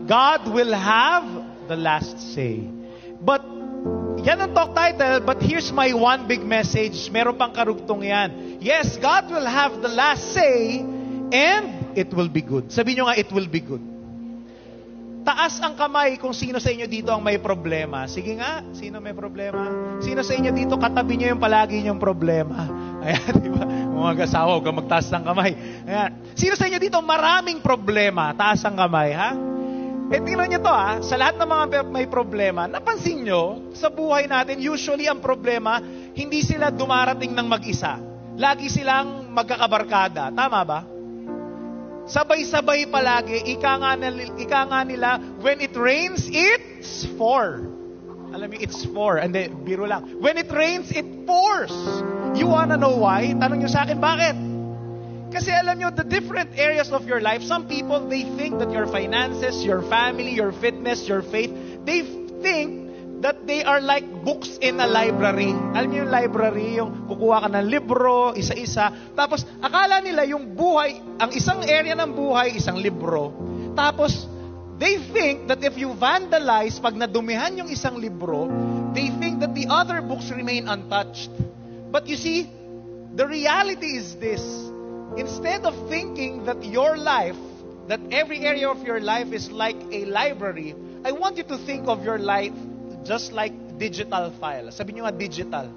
God will have the last say. But, yan ang talk title, but here's my one big message. Meron pang karugtong yan. Yes, God will have the last say, and it will be good. Sabihin nyo nga, it will be good. Taas ang kamay kung sino sa inyo dito ang may problema. Sige nga, sino may problema? Sino sa inyo dito katabi nyo yung palagi nyong problema? Ayan, di ba? Mga asawa, huwag kang magtaas ng kamay. Ayan. Sino sa inyo dito maraming problema? Taas ang kamay, ha? Eh, tingnan nyo to, ha? Sa lahat ng mga may problema, napansin nyo, sa buhay natin, usually ang problema, hindi sila dumarating ng mag-isa. Lagi silang magkakabarkada. Tama ba? Sabay-sabay palagi, ika nga nila, when it rains, it's four. Alam mo, it's four. And then, biro lang. When it rains, it pours. You wanna know why? Tanong nyo sa akin, bakit? Kasi alam nyo, the different areas of your life, some people, they think that your finances, your family, your fitness, your faith, they think that they are like books in a library. Alam niyo yung library, yung kukuha ka ng libro, isa-isa. Tapos, akala nila yung buhay, ang isang area ng buhay, isang libro. Tapos, they think that if you vandalize, pag nadumihan yung isang libro, they think that the other books remain untouched. But you see, the reality is this. Instead of thinking that your life, that every area of your life is like a library, I want you to think of your life just like digital file. Sabi nyo nga, digital.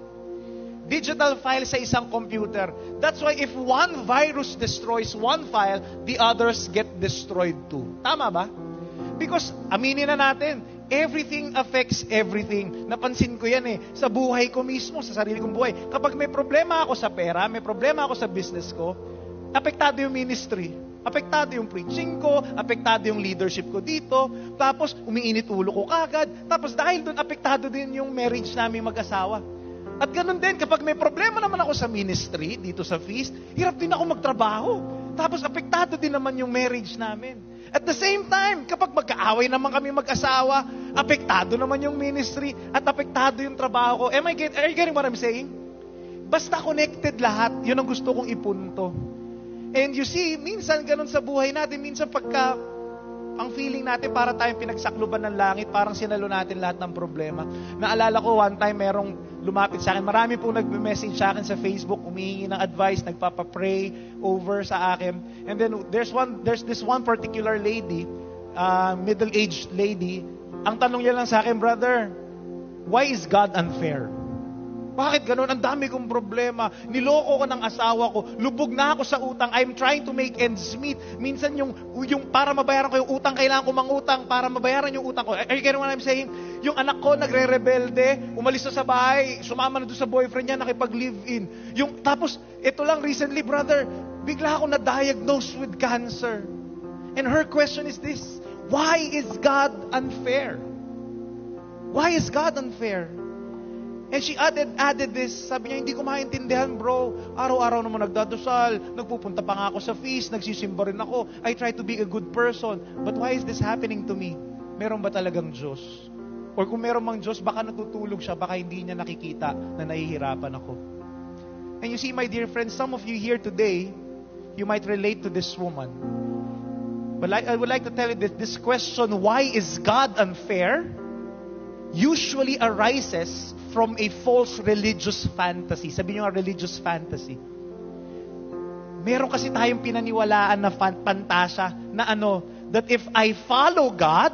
Digital file sa isang computer. That's why if one virus destroys one file, the others get destroyed too. Tama ba? Because, aminin na natin, everything affects everything. Napansin ko yan sa buhay ko mismo, sa sarili kong buhay. Kapag may problema ako sa pera, may problema ako sa business ko, apektado yung ministry. Apektado yung preaching ko, apektado yung leadership ko dito, tapos umiinit ulo ko kagad, tapos dahil doon apektado din yung marriage namin mag-asawa. At ganun din, kapag may problema naman ako sa ministry, dito sa feast, hirap din ako magtrabaho. Tapos apektado din naman yung marriage namin. At the same time, kapag magkaaway naman kami mag-asawa, apektado naman yung ministry at apektado yung trabaho ko. Are you getting what I'm saying? Basta connected lahat, yun ang gusto kong ipunto. And you see, minsan ganun sa buhay natin, minsan pagka ang feeling natin para tayong pinagsakluban ng langit, parang sinalo natin lahat ng problema. Naalala ko one time merong lumapit sa akin, marami po nagme-message sa akin sa Facebook, humihingi ng advice, nagpapa-pray over sa akin. And then there's this one particular lady, middle-aged lady, ang tanong niya lang sa akin, brother, why is God unfair? Bakit ganun? Ang dami kong problema. Niloko ko ng asawa ko. Lubog na ako sa utang. I'm trying to make ends meet. Minsan yung para mabayaran ko yung utang, kailangan ko mangutang para mabayaran yung utang ko. Are you getting what I'm saying? Yung anak ko nagre-rebelde, umalis na sa bahay, sumama na doon sa boyfriend niya, nakipag-live-in. Tapos, ito lang recently, brother, bigla ako na-diagnose with cancer. And her question is this, why is God unfair? Why is God unfair? And she added this, sabi niya, hindi ko maintindihan, bro. Araw-araw naman nagdadasal, nagpupunta pa nga ako sa feast, nagsisimba rin ako. I try to be a good person. But why is this happening to me? Meron ba talagang Diyos? Or kung meron mang Diyos, baka natutulog siya, baka hindi niya nakikita na nahihirapan ako. And you see, my dear friends, some of you here today, you might relate to this woman. But I would like to tell you this question, why is God unfair? Usually arises from a false religious fantasy. Sabi niyo nga, religious fantasy. Meron kasi tayong pinaniwalaan na pantasya na that if I follow God,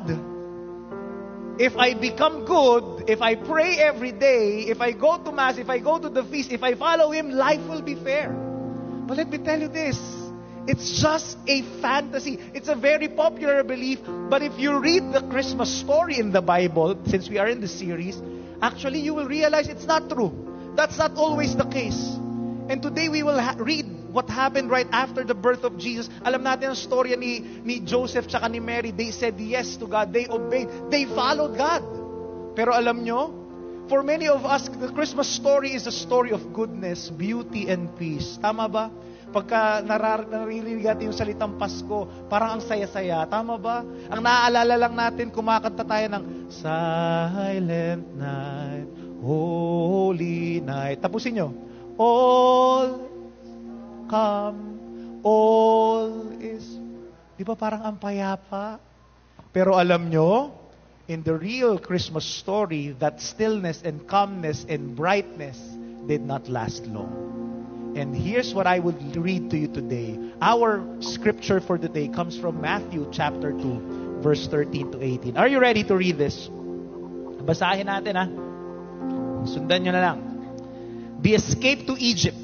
if I become good, if I pray every day, if I go to Mass, if I go to the feast, if I follow Him, life will be fair. But let me tell you this, it's just a fantasy. It's a very popular belief. But if you read the Christmas story in the Bible, since we are in the series, actually you will realize it's not true. That's not always the case. And today we will read what happened right after the birth of Jesus. Alam natin ang storya ni Joseph tsaka ni Mary. They said yes to God. They obeyed. They followed God. Pero alam nyo, for many of us, the Christmas story is a story of goodness, beauty, and peace. Tama ba? Pagka naririnig natin yung salitang Pasko, parang ang saya-saya. Tama ba? Ang naaalala lang natin, kumakanta tayo ng Silent Night, Holy Night. Tapusin nyo. All come, all is... Di ba parang ang payapa? Pero alam nyo, in the real Christmas story, that stillness and calmness and brightness did not last long. And here's what I would read to you today. Our scripture for today comes from Matthew chapter 2, verse 13 to 18. Are you ready to read this? Basahin natin ha. Sundan nyo na lang. The escape to Egypt.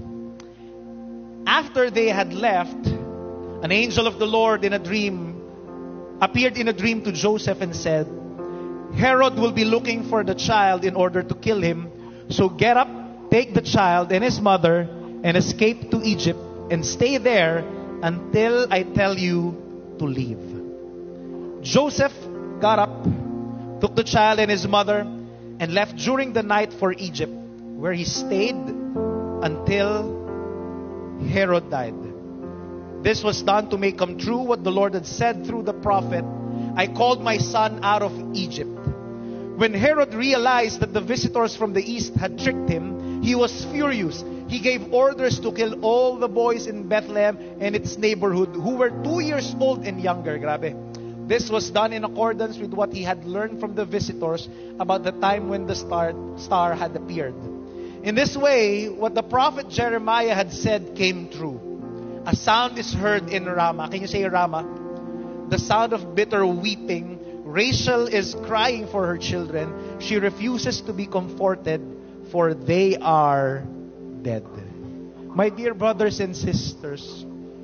After they had left, an angel of the Lord appeared in a dream to Joseph and said, Herod will be looking for the child in order to kill him. So get up, take the child and his mother, and escape to Egypt, and stay there until I tell you to leave. Joseph got up, took the child and his mother, and left during the night for Egypt, where he stayed until Herod died. This was done to make come true what the Lord had said through the prophet, I called my son out of Egypt. When Herod realized that the visitors from the east had tricked him, he was furious. He gave orders to kill all the boys in Bethlehem and its neighborhood who were 2 years old and younger. Grabe. This was done in accordance with what he had learned from the visitors about the time when the star had appeared. In this way, what the prophet Jeremiah had said came true. A sound is heard in Ramah. Can you say Ramah? The sound of bitter weeping. Rachel is crying for her children. She refuses to be comforted, for they are dead. My dear brothers and sisters,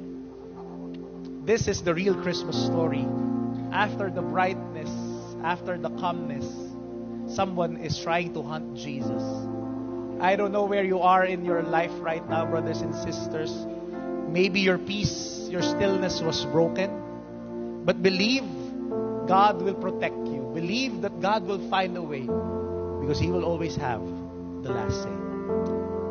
this is the real Christmas story. After the brightness, after the calmness, someone is trying to hunt Jesus. I don't know where you are in your life right now, brothers and sisters. Maybe your peace, your stillness was broken. But believe God will protect you. Believe that God will find a way, because He will always have the last say.